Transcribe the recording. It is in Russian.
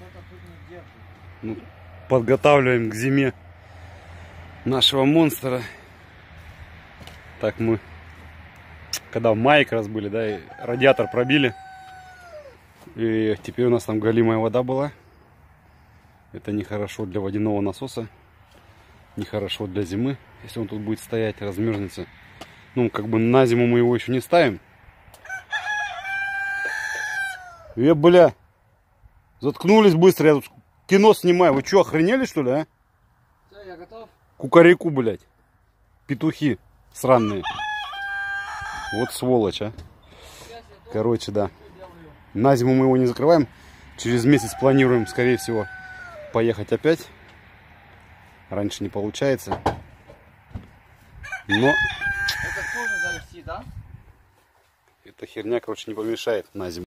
Ну, подготавливаем к зиме нашего монстра. Так мы, когда в мае как раз были, да, и радиатор пробили. И теперь у нас там галимая вода была. Это нехорошо для водяного насоса. Нехорошо для зимы, если он тут будет стоять, размерзнется. Ну, как бы на зиму мы его еще не ставим. Бля, заткнулись быстро, я тут кино снимаю. Вы что, охренели, что ли, а? Все, я готов. Кукареку, блядь. Петухи сраные. Вот сволочь, а. Короче, да. На зиму мы его не закрываем. Через месяц планируем, скорее всего, поехать опять. Раньше не получается. Но... Это тоже завести, да? Эта херня, короче, не помешает на зиму.